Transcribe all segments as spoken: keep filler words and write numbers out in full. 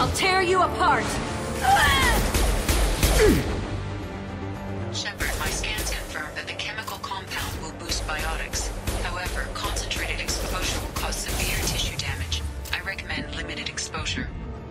I'll tear you apart! Shepard, my scans confirm that the chemical compound will boost biotics. However, concentrated exposure will cause severe tissue damage. I recommend limited exposure.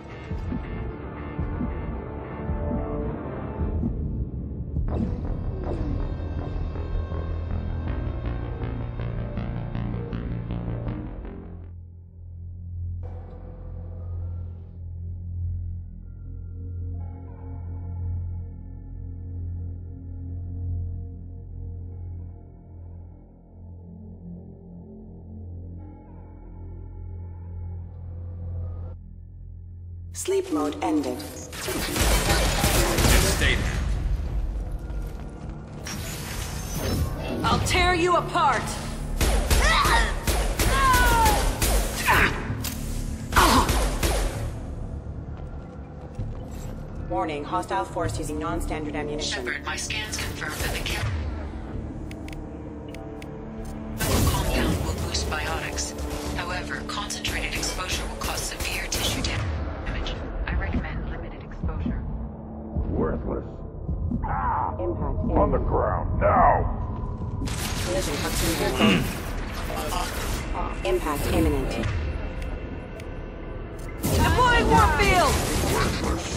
Sleep mode ended. Stay there. I'll tear you apart! Warning, hostile force using non-standard ammunition. Shepard, my scans confirm that the chemical compound will boost biotics. However, concentrated exposure will cause severe tissue damage. I recommend limited exposure. Worthless. Impact On the imminent. ground, now! Collision proximity vehicle. Impact imminent. Deploying Warfield! Worthless.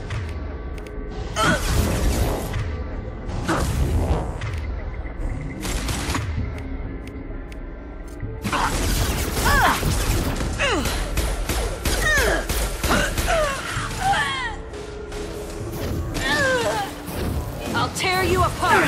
I'll tear you apart!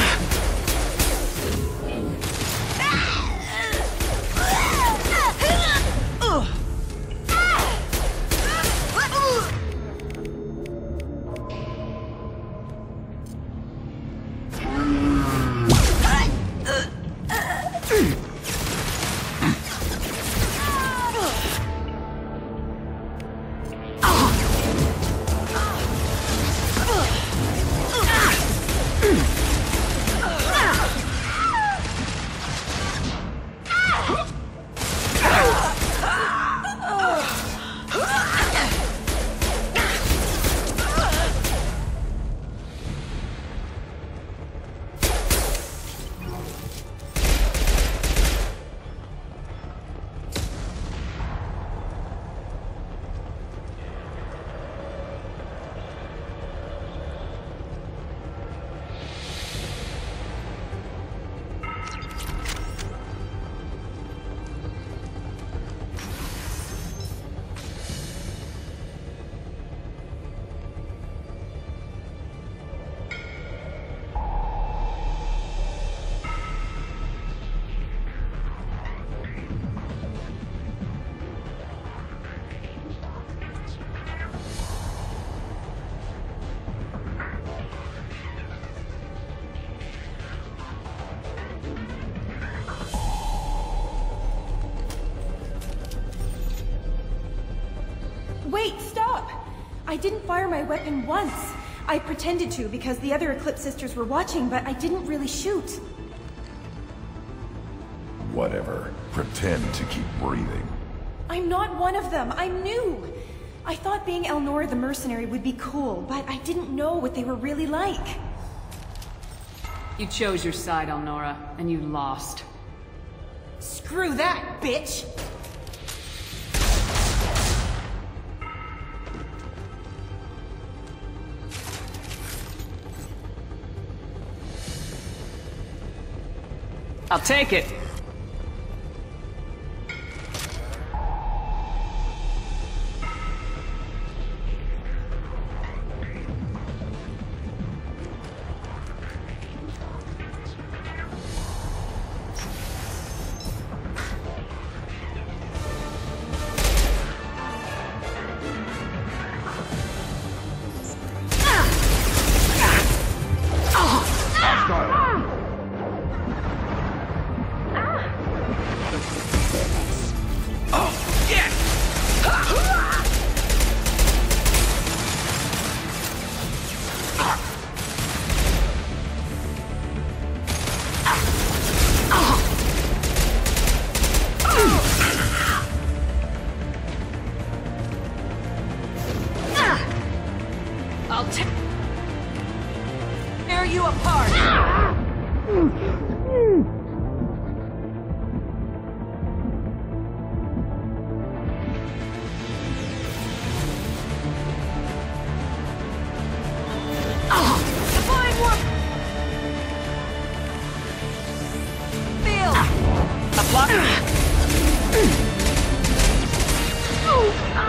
Wait, stop! I didn't fire my weapon once. I pretended to because the other Eclipse sisters were watching, but I didn't really shoot. Whatever. Pretend to keep breathing. I'm not one of them. I'm new. I thought being Elnora the mercenary would be cool, but I didn't know what they were really like. You chose your side, Elnora, and you lost. Screw that, bitch! I'll take it.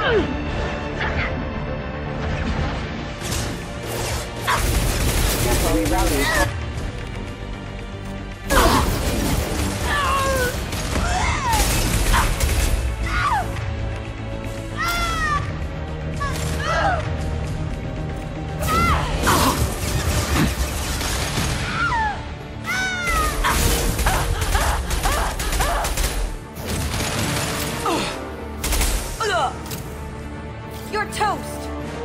You're toast!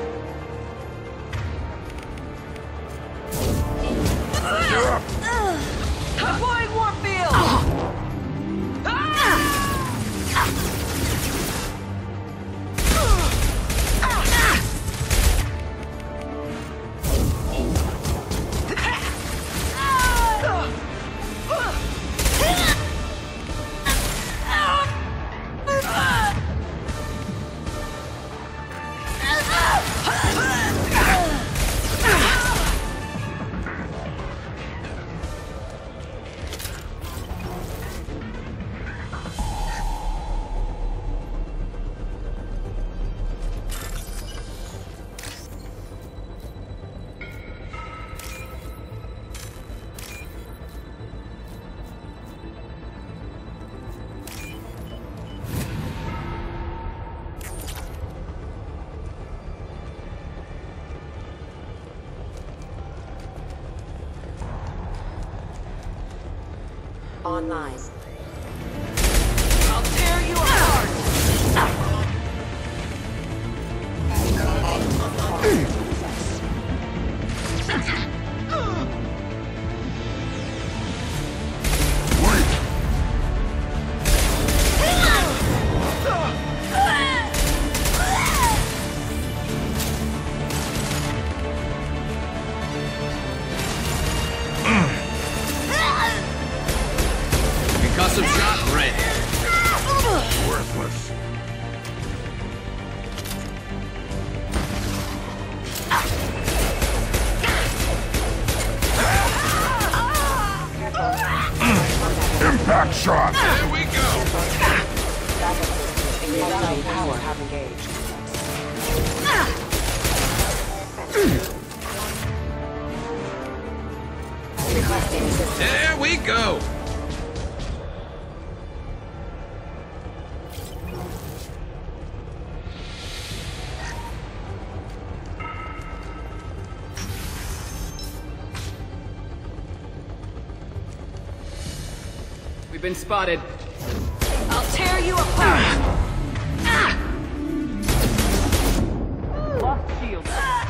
You're up! Deploying warp field! Online. I'll tear you apart! Concussive shot ready. Worthless. Impact shot! There we go. Reality power have engaged. Requesting assistance. There we go. We've been spotted. I'll tear you apart! Lost shield.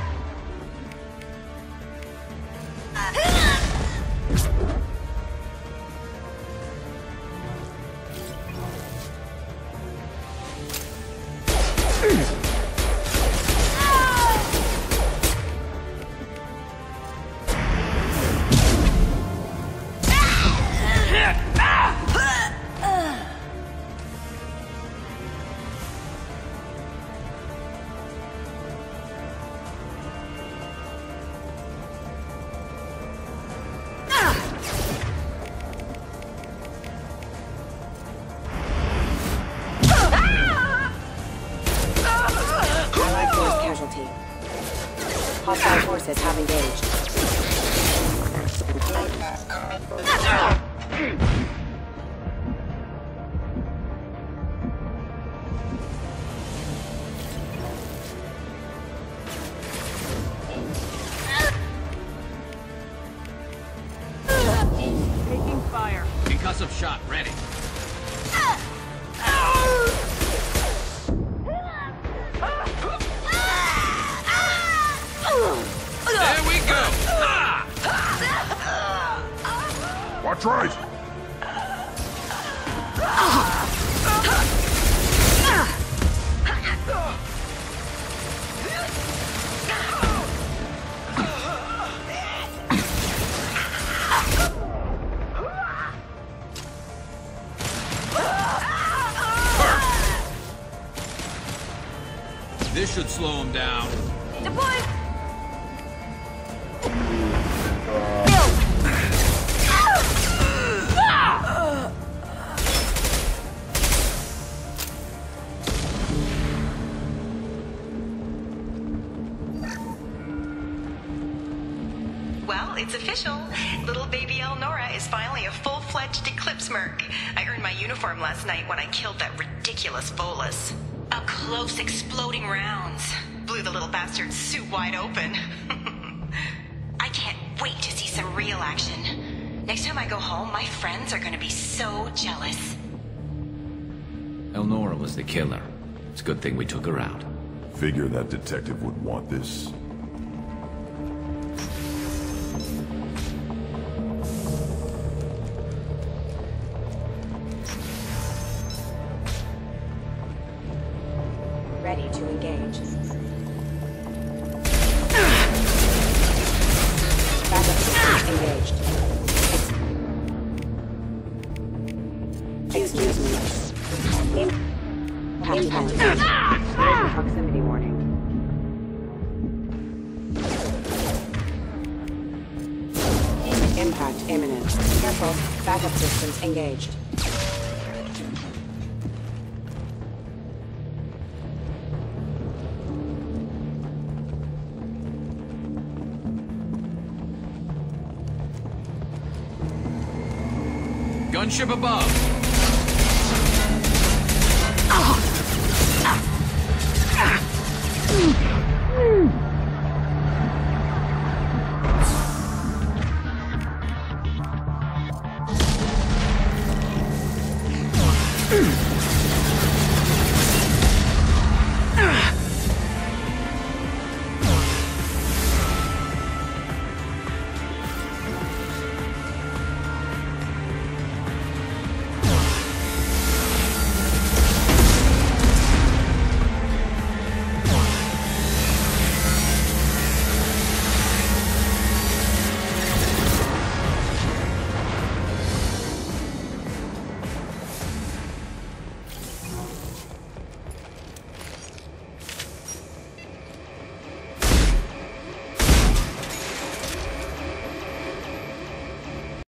Hostile forces have engaged. Taking fire. Concussive shot ready. There we go. Watch right! This should slow him down. Deploy! Well, it's official. Little baby Elnora is finally a full-fledged Eclipse Merc. I earned my uniform last night when I killed that ridiculous Volus. Up close, exploding rounds. Blew the little bastard's suit wide open. I can't wait to see some real action. Next time I go home, my friends are gonna be so jealous. Elnora was the killer. It's a good thing we took her out. Figure that detective would want this. Ready to engage. Backup systems engaged. Excuse me. Impact. Proximity warning. Impact imminent. Careful. Backup systems engaged. Gunship above. Mm.